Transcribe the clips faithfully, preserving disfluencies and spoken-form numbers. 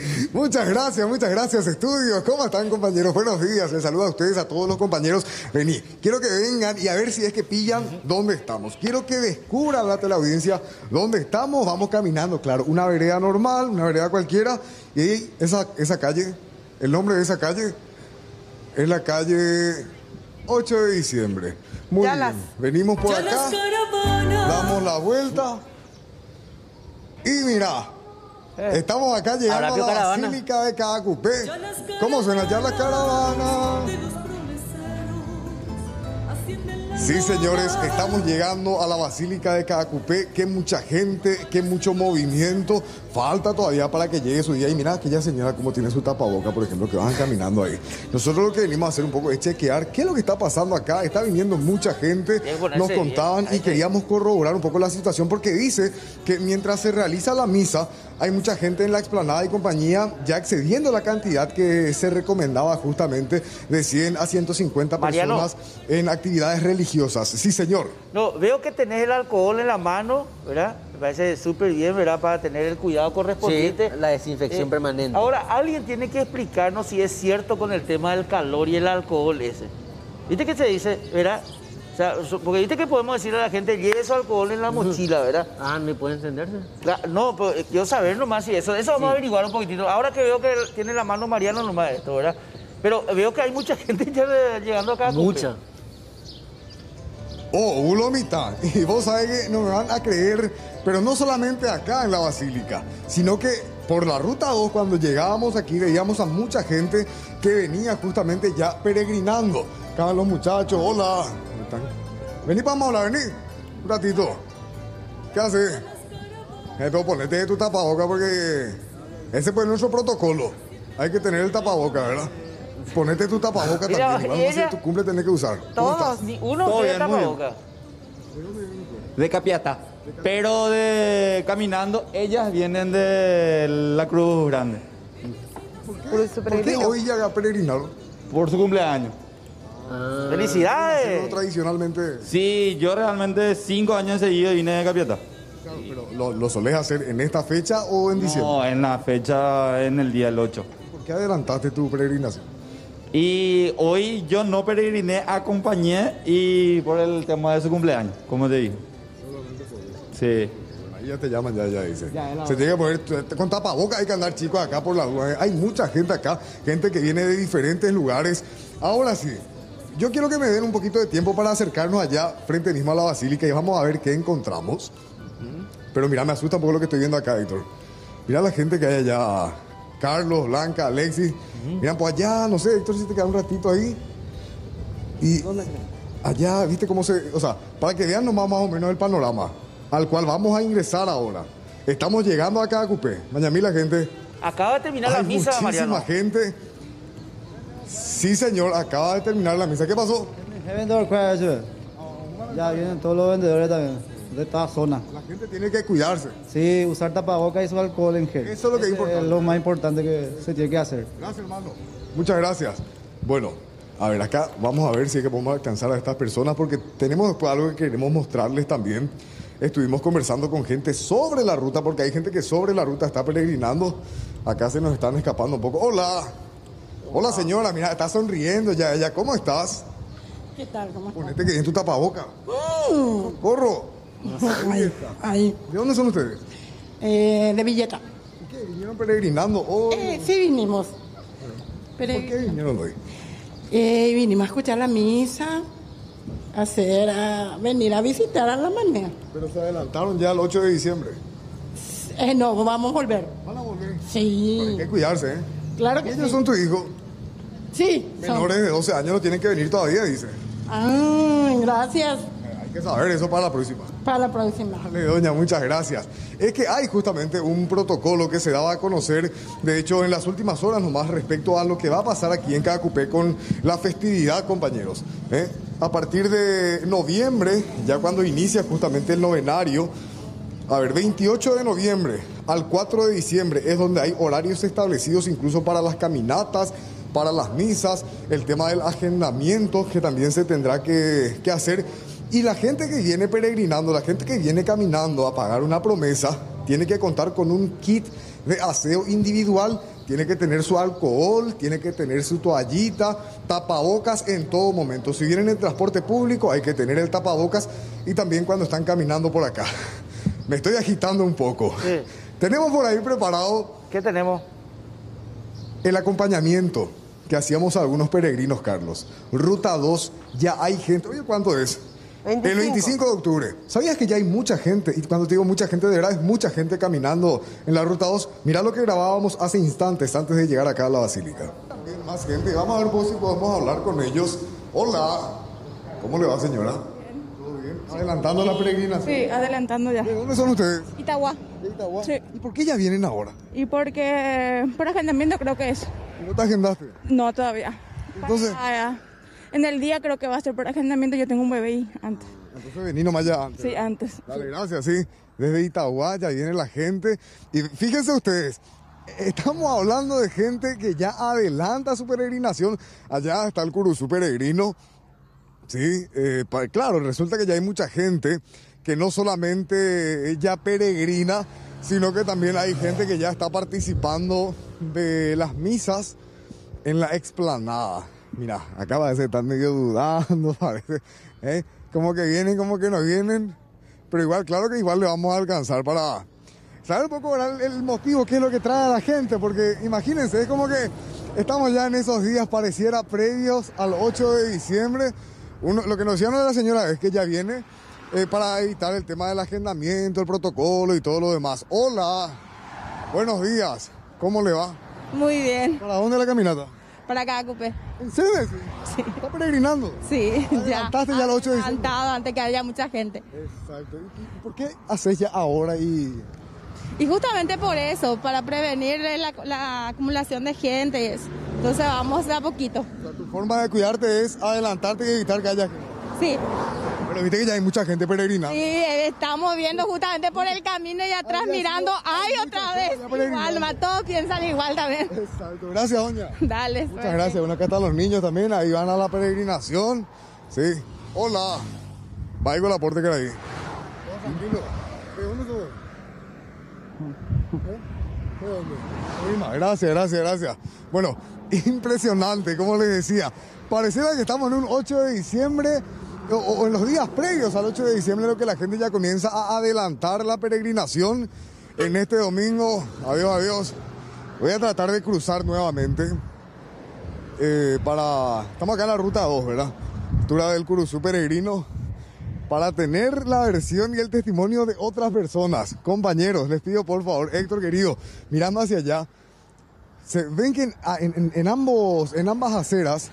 Muchas gracias, muchas gracias, estudios. ¿Cómo están, compañeros? Buenos días. Les saludo a ustedes, a todos los compañeros. Vení, quiero que vengan y a ver si es que pillan dónde estamos. Quiero que descubran la teleaudiencia dónde estamos. Vamos caminando, claro, una vereda normal, una vereda cualquiera. Y esa, esa calle, el nombre de esa calle es la calle ocho de diciembre. Muy Ya bien. las- Venimos por Ya acá, las caravanas. damos la vuelta y mira. Estamos acá llegando Habrá a la caravana. Basílica de Caacupé. ¿Cómo suena ya la caravana? De los promeseros ascienden la Sí, señores, luna. estamos llegando a la Basílica de Caacupé. Qué mucha gente, qué mucho movimiento. Falta todavía para que llegue su día. Y mira aquella señora como tiene su tapaboca, por ejemplo, que van caminando ahí. Nosotros lo que venimos a hacer un poco es chequear qué es lo que está pasando acá. Está viniendo mucha gente, Tiene que ponerse nos bien. contaban Ahí y sí. queríamos corroborar un poco la situación porque dice que mientras se realiza la misa, hay mucha gente en la explanada y compañía ya excediendo la cantidad que se recomendaba justamente de cien a ciento cincuenta Mariano. personas en actividades religiosas. Sí, señor. No, veo que tenés el alcohol en la mano, ¿verdad? Me parece súper bien, ¿verdad? Para tener el cuidado correspondiente. Sí, la desinfección permanente. Ahora, alguien tiene que explicarnos si es cierto con el tema del calor y el alcohol ese. ¿Viste que se dice, verdad? O sea, so- porque viste que podemos decirle a la gente, lleve su alcohol en la mochila, ¿verdad? Ah, ¿no puede encenderse? Cla- No, pero eh, quiero saber nomás si eso, eso vamos a averiguar un poquitito. Ahora que veo que tiene la mano Mariano nomás esto, ¿verdad? Pero veo que hay mucha gente ya de- llegando acá. a Cumbre. Mucha. Oh, hubo la mitad. Y vos sabés que no me van a creer, pero no solamente acá en la Basílica, sino que por la ruta dos, cuando llegábamos aquí, veíamos a mucha gente que venía justamente ya peregrinando. Acá los muchachos, hola. ¿Cómo están? Vení, vamos a hablar, vení. Un ratito. ¿Qué haces? Eh, pero ponete tu tapaboca porque ese pues es nuestro protocolo. Hay que tener el tapaboca, ¿verdad? Ponete tu tapaboca Mira, también. Vamos a ella- en tu cumple tenés que usar. ¿Cómo estás? Todos, ni uno Todo tiene bien, muy bien. tapaboca. De Capiatá. Pero de caminando, ellas vienen de la Cruz Grande. Por su ¿Por qué peregrino. hoy ya peregrinaron? Por su cumpleaños. Ah, Pero ¡Felicidades! tradicionalmente, Sí, yo realmente cinco años seguidos vine de Capiatá. claro, pero ¿lo, lo solés hacer en esta fecha o en diciembre? No, en la fecha, en el día del ocho. ¿Por qué adelantaste tu peregrinación? Y hoy yo no peregriné, acompañé y por el tema de su cumpleaños, como te dije. Sí. Bueno, ahí ya te llaman, ya, ya dice. Se tiene que poner con tapaboca, hay que andar chicos acá por la duda. Hay mucha gente acá, gente que viene de diferentes lugares. Ahora sí, yo quiero que me den un poquito de tiempo para acercarnos allá, frente mismo a la Basílica, y vamos a ver qué encontramos. Pero mira, me asusta un poco lo que estoy viendo acá, Héctor. Mira la gente que hay allá. Carlos, Blanca, Alexis. Mira, pues allá, no sé, Héctor, si te queda un ratito ahí. Y allá, viste cómo se... O sea, para que vean nomás más o menos el panorama al cual vamos a ingresar ahora. Estamos llegando acá a Cupé. Mañana la gente... Acaba de terminar la Hay misa, muchísima Mariano. gente. Sí, señor, acaba de terminar la misa. ¿Qué pasó? El vendedor, ¿cuál es ese? Ya vienen todos los vendedores también, de toda zona. La gente tiene que cuidarse. Sí, usar tapabocas y su alcohol en gel. Eso es lo que es Ese importante. es lo más importante que se tiene que hacer. Gracias, hermano. Muchas gracias. Bueno, a ver, acá vamos a ver si es que podemos alcanzar a estas personas porque tenemos después algo que queremos mostrarles también. Estuvimos conversando con gente sobre la ruta porque hay gente que sobre la ruta está peregrinando. Acá se nos están escapando un poco. Hola. Hola, señora. Mira, está sonriendo ya ella. ¿Cómo estás? ¿Qué tal? ¿Cómo estás? Ponete que en tu tapaboca. ¡Corro! Ahí, ahí. ¿De dónde son ustedes? Eh, de Villeta. ¿Y qué? ¿Vinieron peregrinando hoy? Eh, sí vinimos. Pero, ¿Por qué vinieron hoy? eh, vinimos a escuchar la misa, a hacer, a venir a visitar a la manera. Pero se adelantaron ya el ocho de diciembre. Eh, no, vamos a volver. Van a volver. Sí. Hay que cuidarse, ¿eh? Claro que Ellos sí. son tu hijo. Sí. son- Menores de doce años no tienen que venir todavía, dice. Ah, gracias. Eh, Hay que saber eso para la próxima. Para la próxima. Dale, doña, muchas gracias. Es que hay justamente un protocolo que se daba a conocer, de hecho, en las últimas horas nomás respecto a lo que va a pasar aquí en Caacupé con la festividad, compañeros. ¿eh? A partir de noviembre, ya cuando inicia justamente el novenario, a ver, veintiocho de noviembre al cuatro de diciembre es donde hay horarios establecidos incluso para las caminatas, para las misas, el tema del agendamiento que también se tendrá que, que hacer. Y la gente que viene peregrinando, la gente que viene caminando a pagar una promesa, tiene que contar con un kit de aseo individual, tiene que tener su alcohol, tiene que tener su toallita, tapabocas en todo momento. Si vienen en transporte público hay que tener el tapabocas y también cuando están caminando por acá. Me estoy agitando un poco. Sí. Tenemos por ahí preparado ¿Qué tenemos? el acompañamiento que hacíamos a algunos peregrinos, Carlos. Ruta dos, ya hay gente. Oye, ¿cuánto es? veinticinco. El veinticinco de octubre. ¿Sabías que ya hay mucha gente? Y cuando te digo mucha gente, de verdad es mucha gente caminando en la Ruta dos. Mirá lo que grabábamos hace instantes antes de llegar acá a la Basílica. También más gente. Vamos a ver pues, si podemos hablar con ellos. Hola. ¿Cómo le va, señora? ¿Todo bien? ¿Adelantando la peregrinación? Sí, adelantando ya. ¿De dónde son ustedes? Itagua. ¿De Itagua? Sí. ¿Y por qué ya vienen ahora? Y porque por agendamiento creo que es. ¿No te agendaste? No, todavía. Entonces... Para- en el día creo que va a ser por agendamiento. Yo tengo un bebé y antes. Entonces vení nomás ya antes. Sí, antes. Dale, gracias, sí. Desde Itagua ya viene la gente. Y fíjense ustedes, estamos hablando de gente que ya adelanta su peregrinación. Allá está el Curuzú peregrino. Sí, eh, pa- claro, resulta que ya hay mucha gente que no solamente ya peregrina, sino que también hay gente que ya está participando de las misas en la explanada. Mira, acaba de ser tan medio dudando, parece. ¿eh? Como que vienen, como que no vienen. Pero igual, claro que igual le vamos a alcanzar para saber un poco el, el motivo, qué es lo que trae a la gente. Porque imagínense, es como que estamos ya en esos días, pareciera previos al ocho de diciembre. Uno, lo que nos decían de la señora es que ya viene eh, para evitar el tema del agendamiento, el protocolo y todo lo demás. Hola, buenos días, ¿cómo le va? Muy bien. ¿Para dónde la caminata? Para acá, Cupé. ¿En serio? Sí. ¿Está peregrinando? Sí, ya. ¿Adelantaste ya el ocho de diciembre? Adelantado antes que haya mucha gente. Exacto. ¿Y por qué haces ya ahora y...? Y justamente por eso, para prevenir la, la acumulación de gente y eso. Entonces vamos de a poquito. O sea, tu forma de cuidarte es adelantarte y evitar que haya gente. Sí. Pero viste que ya hay mucha gente peregrinando. Sí, estamos viendo justamente por el camino y atrás Ay, ya mirando. sé, hay ¡Ay, mucha otra gente vez! ya peregrinando. Igual, ma, todos piensan igual también. Exacto. Gracias, doña. Dale. Muchas suerte. gracias. Bueno, acá están los niños también. Ahí van a la peregrinación. Sí. Hola. Vaya con la puerta que era ahí. Tranquilo. ¿De dónde sos? ¿Eh? ¿De dónde? Prima. Gracias, gracias, gracias. Bueno, impresionante, como les decía. Pareciera que estamos en un ocho de diciembre o, o en los días previos al ocho de diciembre, lo que la gente ya comienza a adelantar la peregrinación en este domingo. Adiós, adiós. Voy a tratar de cruzar nuevamente eh, para... Estamos acá en la ruta dos, ¿verdad? Altura del Curuzú peregrino. Para tener la versión y el testimonio de otras personas. Compañeros, les pido por favor, Héctor querido, mirando hacia allá, se ven que en, en, en, ambos, en ambas aceras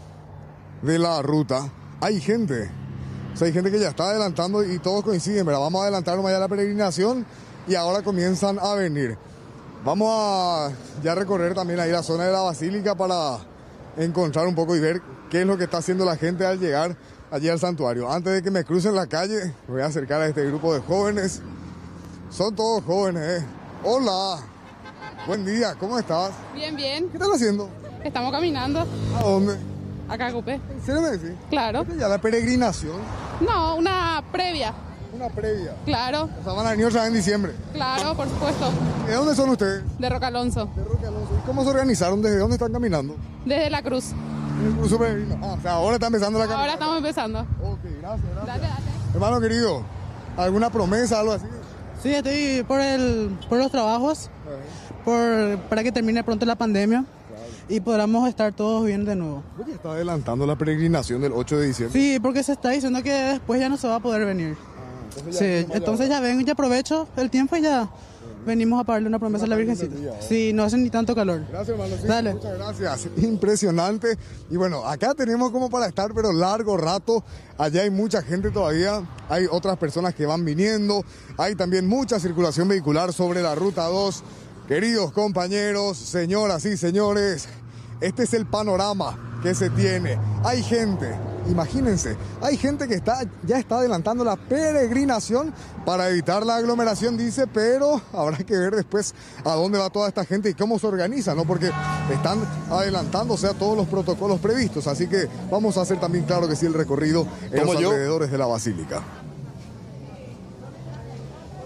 de la ruta hay gente. O sea, hay gente que ya está adelantando y todos coinciden, ¿verdad? Vamos a adelantar nomás ya la peregrinación y ahora comienzan a venir. Vamos a ya recorrer también ahí la zona de la Basílica para encontrar un poco y ver qué es lo que está haciendo la gente al llegar allí al santuario. Antes de que me crucen la calle, me voy a acercar a este grupo de jóvenes. Son todos jóvenes, ¿eh? Hola, buen día, ¿cómo estás? Bien, bien. ¿Qué están haciendo? Estamos caminando. ¿A dónde? Acá a Cupé. ¿En serio me decís? Claro. ¿Esta ya la peregrinación? No, una previa. Una previa. Claro, O sea, van a venir otra vez en diciembre. claro, por supuesto. ¿De dónde son ustedes? De Roca Alonso. De Roque Alonso. ¿Y cómo se organizaron? ¿Desde dónde están caminando? Desde la Cruz. En el curso peregrino. Ah, o sea, ahora está empezando la caminata. Ahora estamos empezando. Ok, gracias, gracias. Dale, dale. Hermano querido, ¿alguna promesa, algo así? Sí, estoy por, el, por los trabajos, por, para que termine pronto la pandemia y podamos estar todos bien de nuevo. Oye, está adelantando la peregrinación del ocho de diciembre. Sí, porque se está diciendo que después ya no se va a poder venir. Ah, entonces ya Sí, venimos entonces ya ven, ya aprovecho el tiempo y ya venimos a pagarle una promesa a la Virgencita. Sí, no hace ni tanto calor. Gracias, hermano. Sí, Dale. muchas gracias. Impresionante. Y bueno, acá tenemos como para estar, pero largo rato. Allá hay mucha gente todavía. Hay otras personas que van viniendo. Hay también mucha circulación vehicular sobre la ruta dos. Queridos compañeros, señoras y señores, este es el panorama que se tiene. Hay gente, imagínense, hay gente que está, ya está adelantando la peregrinación para evitar la aglomeración, dice, pero habrá que ver después a dónde va toda esta gente y cómo se organiza, ¿no? Porque están adelantándose a todos los protocolos previstos, así que vamos a hacer también, claro que sí, el recorrido en los alrededores de la Basílica.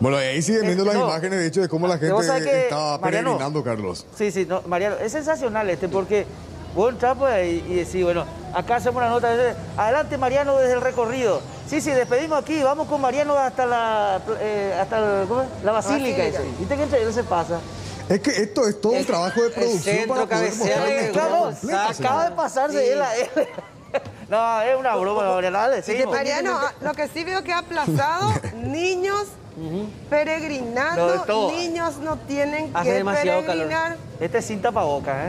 Bueno, ahí siguen viendo Eh, las no. imágenes, de hecho, de cómo la gente Vos sabés que, está Mariano, peregrinando, Carlos. Sí, sí, no, Mariano, es sensacional este porque vos entras pues, ahí y decís, bueno, acá hacemos una nota, dice, adelante Mariano desde el recorrido. Sí, sí, despedimos aquí, vamos con Mariano hasta la, eh, hasta el- ¿cómo es? La basílica. Basílica. Dice. ¿Viste que entre ellos se pasa? Es que esto es todo un El- trabajo de el producción centro, para poder cabecera, mostrar la el- historia Claro, completa, acaba de señor. pasarse él a él. No, es una broma, Mariano, dale, seguimos. Mariano, ah, lo que sí veo que ha aplazado, niños peregrinando, Lo de todo. niños no tienen Hace que demasiado calor. peregrinar. Este es sin tapabocas, ¿eh?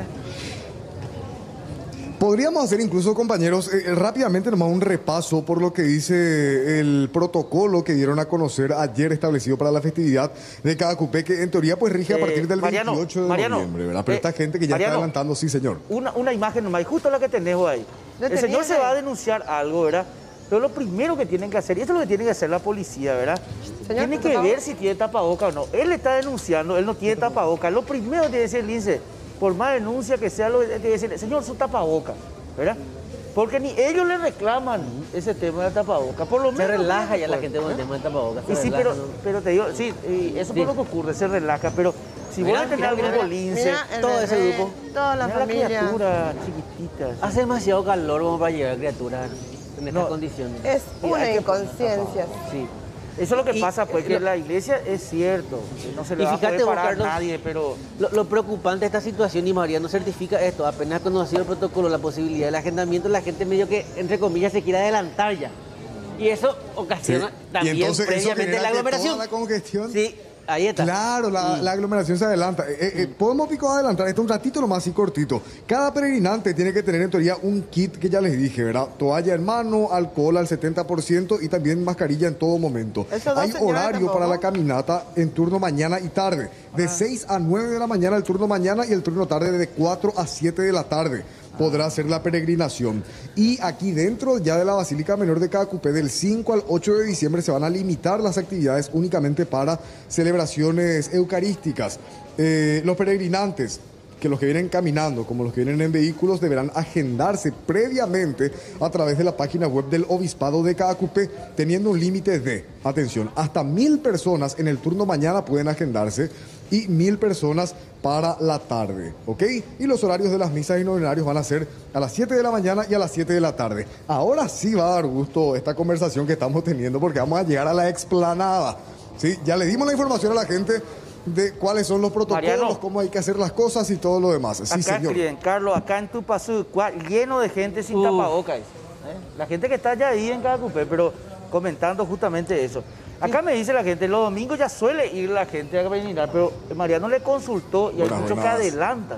Podríamos hacer incluso, compañeros, eh, rápidamente nomás un repaso por lo que dice el protocolo que dieron a conocer ayer establecido para la festividad de cada cupé, que en teoría pues rige a Eh, partir del Mariano, veintiocho de Mariano, noviembre, ¿verdad? Pero eh, esta gente que ya Mariano. está adelantando, sí, señor. Una, una imagen nomás, y justo la que tenés vos ahí. Yo El tenía señor se ahí. va a denunciar algo, ¿verdad? Pero lo primero que tienen que hacer, y esto es lo que tiene que hacer la policía, ¿verdad? Señor, Tiene por que favor. ver si tiene tapaboca o no. Él está denunciando, él no tiene tapaboca. Lo primero que tiene que decir el lince, por más denuncia que sea, lo que tiene que decir, señor, su tapaboca, ¿verdad? Porque ni ellos le reclaman ese tema de tapaboca. Por lo Se menos relaja ya la pues, gente con el tema del tapabocas. Y se sí, relaja, pero, ¿no? pero te digo, sí, y eso Sí. es lo que ocurre, se relaja, pero si Mira, vos a tener mira, algún mira, bolince, Mira, el todo ese bebé, grupo. toda la mira familia. criatura chiquitita. así. Hace demasiado calor como para llevar criaturas en estas No. condiciones. Es Y una hay que inconsciencia. Sí. Eso es lo que Y, pasa, pues, eh, que lo- la iglesia es cierto, que no se le Y va a fíjate poder vos, parar a Carlos, nadie, pero... Lo, lo preocupante de esta situación, y Mariano certifica esto, apenas conocido el protocolo, la posibilidad del agendamiento, la gente medio que, entre comillas, se quiere adelantar ya. Y eso ocasiona Sí. también y entonces eso previamente genera la que aglomeración. toda la congestión. Sí, ahí está. Claro, la, la aglomeración se adelanta. Eh, eh, eh, podemos pico adelantar esto un ratito nomás así cortito. Cada peregrinante tiene que tener en teoría un kit que ya les dije, ¿verdad? Toalla en mano, alcohol al setenta por ciento y también mascarilla en todo momento. Esos dos Hay señores horario para tampoco. la caminata en turno mañana y tarde. De seis a nueve de la mañana el turno mañana y el turno tarde de cuatro a siete de la tarde. Podrá hacer la peregrinación. Y aquí dentro ya de la Basílica Menor de Caacupé, del cinco al ocho de diciembre, se van a limitar las actividades únicamente para celebraciones eucarísticas. Eh, los peregrinantes, que los que vienen caminando como los que vienen en vehículos, deberán agendarse previamente a través de la página web del Obispado de Caacupé, teniendo un límite de, atención, hasta mil personas en el turno mañana pueden agendarse y mil personas para la tarde, ¿ok? Y los horarios de las misas y novenarios van a ser a las siete de la mañana y a las siete de la tarde. Ahora sí va a dar gusto esta conversación que estamos teniendo porque vamos a llegar a la explanada, ¿sí? Ya le dimos la información a la gente de cuáles son los protocolos, Mariano. cómo hay que hacer las cosas y todo lo demás. Sí, acá señor. escriben, Carlos, acá en Tupazú, cua- lleno de gente sin Uf. tapabocas. ¿eh? La gente que está ya ahí en cada cupé, pero comentando justamente eso. Acá me dice la gente, los domingos ya suele ir la gente a peregrinar, pero Mariano le consultó y hay Buenas muchos que jornadas. adelantan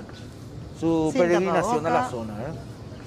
su Sin peregrinación a la tapaboca. zona. ¿eh?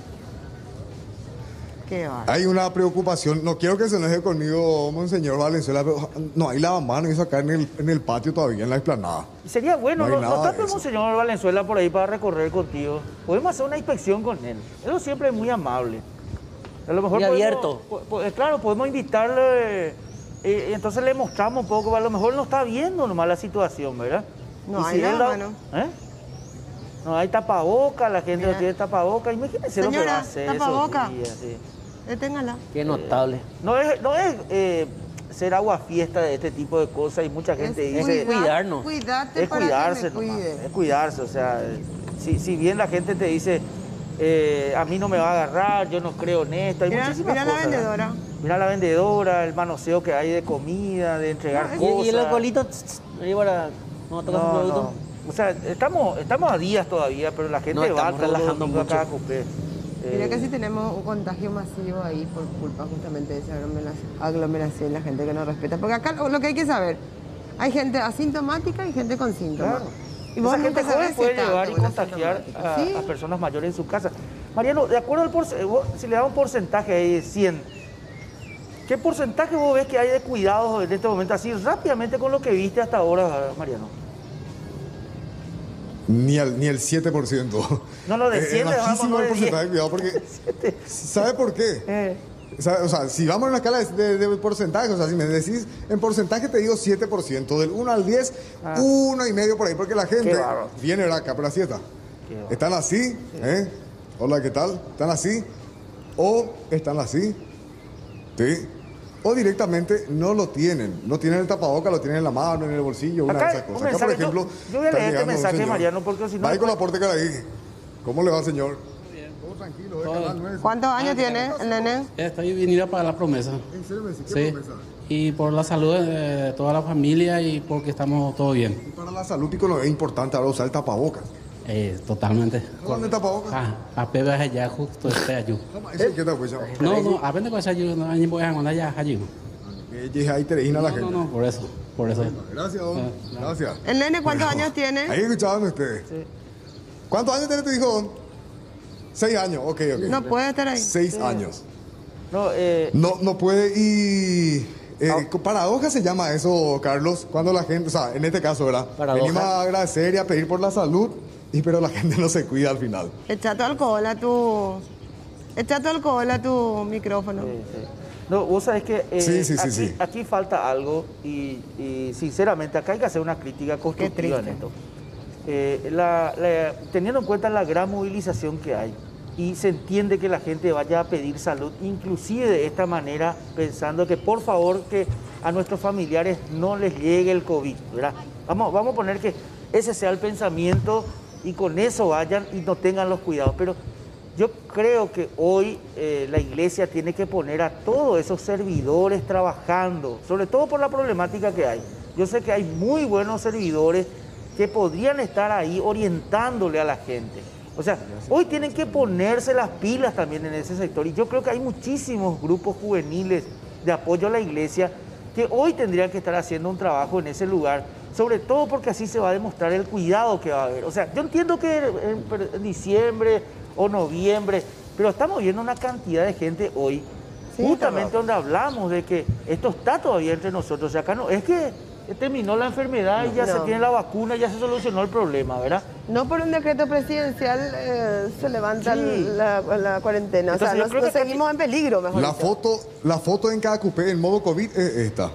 Qué va. Hay una preocupación, no quiero que se enoje conmigo, Monseñor Valenzuela, pero no hay lavamanos y eso acá en el, en el patio todavía, en la explanada. Y sería bueno, No no, hay no, nada está de el eso. Monseñor Valenzuela por ahí para recorrer contigo. Podemos hacer una inspección con él. Él siempre es muy amable. A lo mejor Muy podemos- abierto. po- po- eh, claro, podemos invitarle eh, y entonces le mostramos un poco. A lo mejor no está viendo nomás la situación, ¿verdad? No Y hay él da- lavamanos. ¿Eh? No hay tapaboca, la gente Mira. no tiene tapaboca. Imagínense lo que va a Señora, hacer esos tapaboca. días, sí. Deténgala. Qué notable. No es, no es eh, ser agua fiesta de este tipo de cosas y mucha gente Es dice... cuidar- cuidarnos. Cuídate Es para cuidarse, que me nomás, cuide. es cuidarse, o sea, eh, si, si bien la gente te dice, eh, a mí no me va a agarrar, yo no creo en esto, hay Mira, muchísimas mira la cosas. ¿eh? vendedora. Mira la vendedora, el manoseo que hay de comida, de entregar No, ¿Y, cosas. y el alcoholito? tss, tss, ahí para no tocar su No, producto. no. O sea, estamos, estamos a días todavía, pero la gente No, va estamos todos los relajando domingos a mucho. cada cupé. Mira Eh, que si tenemos un contagio masivo ahí por culpa justamente de esa aglomeración, aglomeración, la gente que no respeta. Porque acá lo lo que hay que saber, hay gente asintomática y gente con síntomas. Claro. Y vos Esa gente nunca joven sabés si puede está llevar y ante una contagiar asintomática. a, Sí. a personas mayores en su casa. Mariano, de acuerdo al porcentaje, si le da un porcentaje ahí de cien, ¿qué porcentaje vos ves que hay de cuidados en este momento? Así rápidamente con lo que viste hasta ahora, Mariano. Ni, al, ni el siete por ciento. No, no, de Eh, cien es le vamos a bajísimo el poner diez. porcentaje de cuidado porque... ¿Sabe por qué? Eh, ¿Sabe? O sea, si vamos en una escala de, de- de porcentaje, o sea, si me decís en porcentaje te digo siete por ciento, del uno al diez, Ah. uno y medio por ahí, porque la gente Qué bárbaro. viene ¿verdad? acá, pero así está. Qué bárbaro. ¿Están así? ¿Eh? Hola, ¿qué tal? ¿Están así? ¿O están así? ¿Sí? o directamente no lo tienen. No tienen el tapaboca, lo tienen en la mano, en el bolsillo, una Acá, de esas un cosas. Acá, por mensaje, yo- ejemplo, yo voy a está leer este llegando un mensaje, señor. Mariano, porque si no- Va ahí con la porte cara ahí. ¿Cómo le va, señor? Todo tranquilo, de Canal nueve. ¿Cuántos años tiene el nene? Estoy venido para la promesa. ¿En serio me decís? ¿Qué Sí. promesa? Y por la salud de toda la familia y porque estamos todo bien. Y para la salud, pico, es importante ahora usar el tapabocas. Eh, totalmente. ¿Dónde el tapabocas? Ah, apenas allá justo este año. Eso es que te apoya. No, no, apenas con esa ayuda, no hay voy a andar allá allí. Ella ahí te regina la No, gente. no, no, por eso, por eso. Gracias, don. Gracias. ¿El nene cuántos Bueno, años tiene? Ahí escuchaban ustedes. ¿Cuántos años tiene tu hijo, don? Seis años, ok, ok. No puede estar ahí. Seis Sí. años. No, eh, No, no puede y... eh, paradoja se llama eso, Carlos, cuando la gente, o sea, en este caso, ¿verdad? Paradoja. Venimos a agradecer y a pedir por la salud, y pero la gente no se cuida al final. Echa tu alcohol a tu... Echa tu alcohol a tu micrófono. No, vos sabés que eh, Sí, sí, sí, aquí, sí. aquí falta algo y, y sinceramente acá hay que hacer una crítica constructiva en esto. Eh, la- la- teniendo en cuenta la gran movilización que hay y se entiende que la gente vaya a pedir salud, inclusive de esta manera, pensando que por favor que a nuestros familiares no les llegue el COVID, ¿verdad? Vamos, vamos a poner que ese sea el pensamiento y con eso vayan y no tengan los cuidados, pero yo creo que hoy eh, la iglesia tiene que poner a todos esos servidores trabajando, sobre todo por la problemática que hay. Yo sé que hay muy buenos servidores que podrían estar ahí orientándole a la gente. O sea, hoy tienen que ponerse las pilas también en ese sector. Y yo creo que hay muchísimos grupos juveniles de apoyo a la iglesia que hoy tendrían que estar haciendo un trabajo en ese lugar, sobre todo porque así se va a demostrar el cuidado que va a haber. O sea, yo entiendo que en, en diciembre o noviembre, pero estamos viendo una cantidad de gente hoy, Sí, justamente claro. donde hablamos de que esto está todavía entre nosotros. O sea, acá no, es que terminó la enfermedad y ya No. se tiene la vacuna, ya se solucionó el problema, ¿verdad? No por un decreto presidencial eh, se levanta Sí. la, la cuarentena. Entonces, o sea, yo nos, creo que nos acá- seguimos en peligro, mejor La dicho. foto, la foto en cada cupé en modo COVID es esta.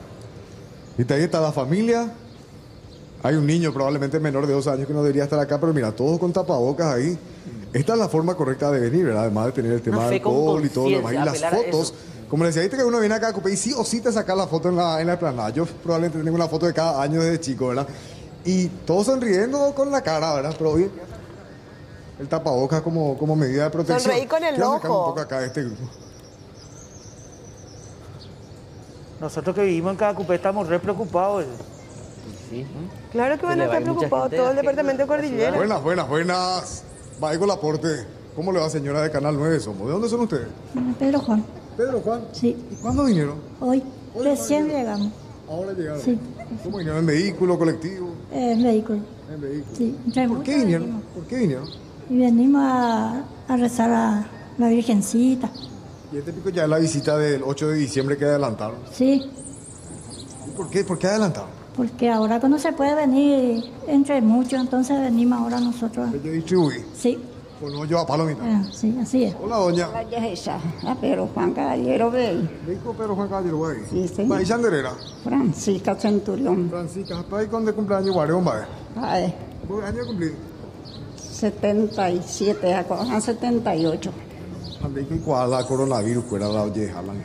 Y ahí está la familia. Hay un niño probablemente menor de dos años que no debería estar acá, pero mira, todos con tapabocas ahí. Esta es la forma correcta de venir, ¿verdad? Además de tener el tema Una del fe con alcohol y todo lo demás. Y las conciencia, apelar a fotos, como les decía, viste que uno viene acá a cupé y sí o sí te saca la foto en la, en la explanada. Yo probablemente tengo una foto de cada año desde chico, ¿verdad? Y todos sonriendo con la cara, ¿verdad? Pero hoy el tapabocas como, como medida de protección. Sonreí con el Quiero sacar ojo. un poco acá de este grupo. Nosotros que vivimos en cada cupé estamos re preocupados. Sí. Claro que van Le a va a estar ir mucha preocupados gente todo el de la departamento de gente de la Cordillera. Buenas, buenas, buenas. Va ahí con la porte. ¿Cómo le va, señora de Canal nueve Somos? ¿De dónde son ustedes? Pedro Juan, Pedro Juan. sí, ¿Y cuándo vinieron? hoy, Hoy recién vinieron. llegamos, Ahora llegaron. Sí. ¿Cómo vinieron? ¿En vehículo, colectivo? en vehículo, En vehículo. sí, entre ¿Por qué muchos vinieron? venimos. ¿Por qué vinieron? Y venimos a, a rezar a la Virgencita, Y este pico ya es la visita del ocho de diciembre que adelantaron. sí, ¿Y por qué? ¿Por qué adelantaron? porque ahora que no se puede venir entre muchos, entonces venimos ahora nosotros, Yo distribuí. sí, Pues no lleva palomita. eh, sí, así es. Hola, doña. A Pedro Juan Caballero Bey, Dijo Pedro Juan Caballero, güey. Sí, señor. ¿Va Yanderera? Francisca Centurión, Francisca, ¿para ahí cuándo cumpleaños, Guarón, va? ay, ¿Por año de cumplir? setenta y siete, a setenta y ocho. Andé que cuál la coronavirus, fuera la oye, jalan.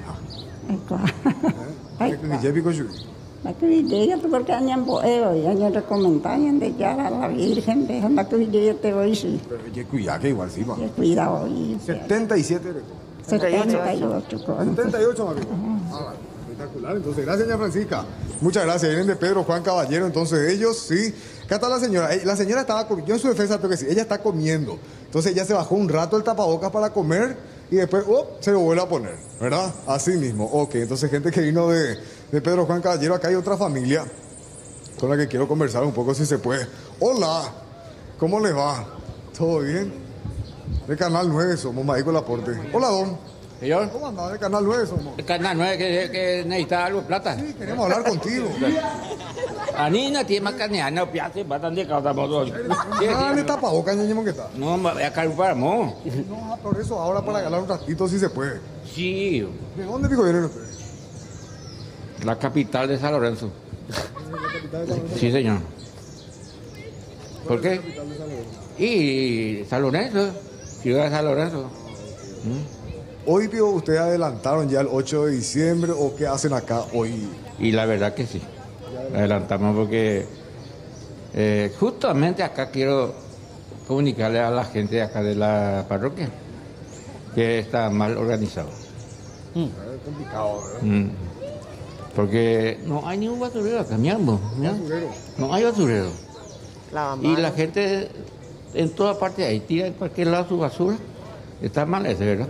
Ay, ¿Eh? ¿Qué pico yo? la que llega porque añan boeo y añan recomendaban de ya a la Virgen, de la que llega te voy sí, Pero oye, cuidado que igual sí, va. que cuidado y setenta y siete eres. setenta y ocho con setenta y ocho, amigo. Ah, vale. Espectacular. Entonces, gracias, doña Francisca. Muchas gracias. Vienen de Pedro Juan Caballero. Entonces, ellos sí. Acá está la señora. Eh, La señora estaba comiendo. Yo en su defensa tengo que decir, ella está comiendo. Entonces, ella se bajó un rato el tapabocas para comer y después oh, se lo vuelve a poner. ¿Verdad? Así mismo. Ok. Entonces, gente que vino de, de Pedro Juan Caballero. Acá hay otra familia con la que quiero conversar un poco si se puede. Hola. ¿Cómo les va? ¿Todo bien? De Canal nueve somos, Maico Laporte. Hola, don. Señor, ¿Cómo andaba? De Canal nueve somos. el canal nueve que, que necesita algo de plata. Sí, queremos hablar contigo. A Nina tiene más carne, no piate, batan de cada modo. Ah, le tapabocas, ñañemo, ¿qué tal? No, me voy a caer para mo. No, por eso ahora para ganar un ratito si se puede. Sí, ¿De dónde pico vienen ustedes? la capital de San Lorenzo. Sí, señor. ¿Por qué? Y San Lorenzo, ciudad de San Lorenzo. ¿Mm? ¿Hoy vio ustedes adelantaron ya el ocho de diciembre o qué hacen acá hoy? Y la verdad que sí. Adelantamos porque eh, justamente acá quiero comunicarle a la gente de acá de la parroquia que está mal organizado. Mm. Es complicado, ¿verdad? Mm. Porque no hay ningún basurero acá, mi amor, mira. Basurero. No hay basurero. Lavamanos. Y la gente en toda parte ahí tira en cualquier lado su basura. Está mal ese, ¿verdad?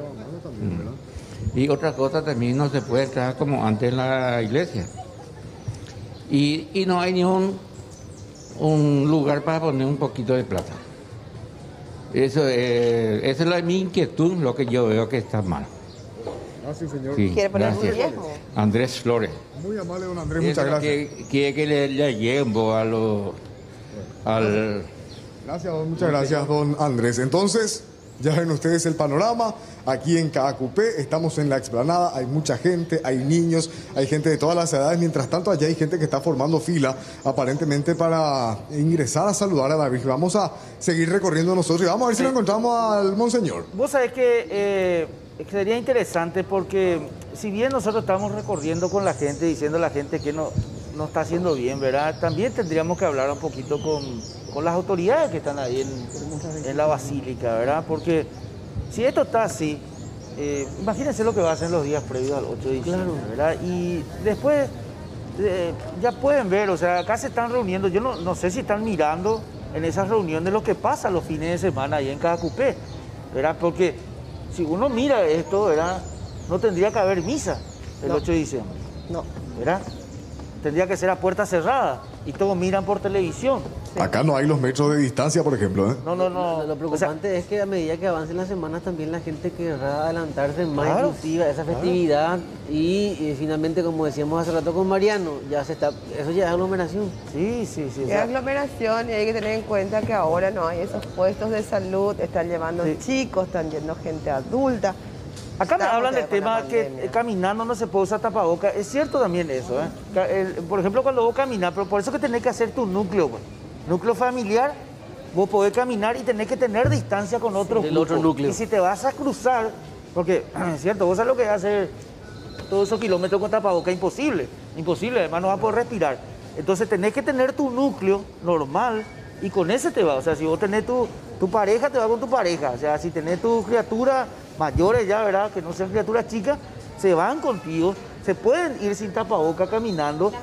Mm. Y otra cosa también, no se puede entrar como antes en la iglesia. Y, y no hay ni un, un lugar para poner un poquito de plata. Eso es, esa es la, mi inquietud, lo que yo veo que está mal. Ah, sí, señor. Sí, ¿Quiere poner un gracias. diezmo? Andrés Flores. Muy amable, don Andrés, muchas Eso gracias. Que, quiere que le, le llevo a los... Al, Gracias, don, muchas gracias, don Andrés. Entonces, ya ven ustedes el panorama. Aquí en Caacupé estamos en la explanada, hay mucha gente, hay niños, hay gente de todas las edades. Mientras tanto, allá hay gente que está formando fila, aparentemente para ingresar a saludar a la Virgen. Vamos a seguir recorriendo nosotros y vamos a ver si lo encontramos al Monseñor. Vos sabés que eh, sería interesante porque si bien nosotros estamos recorriendo con la gente, diciendo a la gente que no, no está haciendo bien, ¿verdad? También tendríamos que hablar un poquito con, con las autoridades que están ahí en, en la basílica, ¿verdad? Porque si esto está así, eh, imagínense lo que va a hacer los días previos al ocho de diciembre, ¿verdad? Y después eh, ya pueden ver, o sea, acá se están reuniendo, yo no, no sé si están mirando en esas reuniones lo que pasa los fines de semana ahí en Caacupé, ¿verdad? Porque si uno mira esto, ¿verdad? No tendría que haber misa el No. ocho de diciembre, No. ¿verdad? Tendría que ser a puerta cerrada y todos miran por televisión. Acá no hay los metros de distancia, por ejemplo, ¿eh? No, no, no. Lo, lo preocupante es que a medida que avancen las semanas también la gente querrá adelantarse más Claro. inclusiva a esa Claro. festividad y, y finalmente, como decíamos hace rato con Mariano, ya se está, eso ya es aglomeración. Sí, sí, sí. o Es sea, aglomeración y hay que tener en cuenta que ahora no hay esos puestos de salud, están llevando Sí. chicos, están yendo gente adulta. Acá me Estamos hablan del ya con la tema que pandemia. eh, caminando no se puede usar tapabocas. Es cierto también eso, ¿eh? Ca- el- por ejemplo, cuando vos caminas, pero por eso que tenés que hacer tu núcleo, pues. Núcleo familiar, vos podés caminar y tenés que tener distancia con otro Del grupo. otro núcleo. Y si te vas a cruzar, porque es cierto, vos sabés lo que es hacer todos esos kilómetros con tapabocas, imposible. Imposible, además no vas a poder respirar. Entonces tenés que tener tu núcleo normal y con ese te va. O sea, si vos tenés tu, tu pareja, te va con tu pareja. O sea, si tenés tu criatura mayores ya, ¿verdad? Que no sean criaturas chicas, se van contigo, se pueden ir sin tapaboca caminando.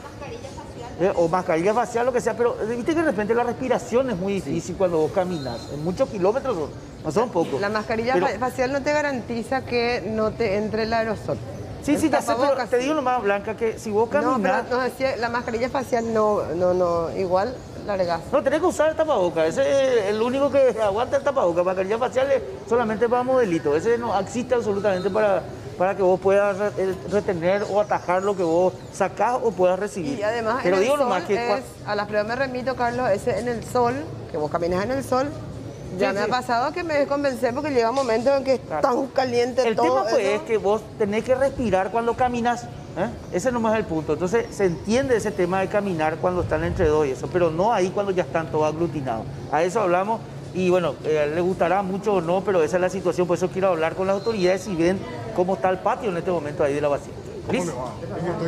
Eh, o mascarilla facial, lo que sea, pero eh, viste que de repente la respiración es muy difícil cuando vos caminas. En muchos kilómetros, son- no son pocos. La mascarilla Pero- fa- facial no te garantiza que no te entre el aerosol. Sí, El sí, ya sé, pero tapabocas te sí. digo nomás, Blanca, que si vos No, caminas... pero nos decía, la mascarilla facial no, no, no, igual largas. No, tenés que usar el tapabocas. Ese es el único que aguanta el tapabocas. Mascarilla facial es solamente para modelitos. Ese no existe absolutamente para, para que vos puedas re- eh, retener o atajar lo que vos sacás o puedas recibir. Y además Pero en digo el sol nomás que... cua- es, a las pruebas me remito, Carlos, ese en el sol, que vos caminas en el sol, ya Sí, me sí. ha pasado que me desconvencé porque llega un momento en que es tan caliente El todo tema pues eso. es que vos tenés que respirar cuando caminas. ¿eh? Ese nomás es el punto. Entonces se entiende ese tema de caminar cuando están entre dos y eso, pero no ahí cuando ya están todos aglutinados. A eso hablamos y bueno, eh, le gustará mucho o no, pero esa es la situación. Por eso quiero hablar con las autoridades y ven cómo está el patio en este momento ahí de la basílica. ¿Listo?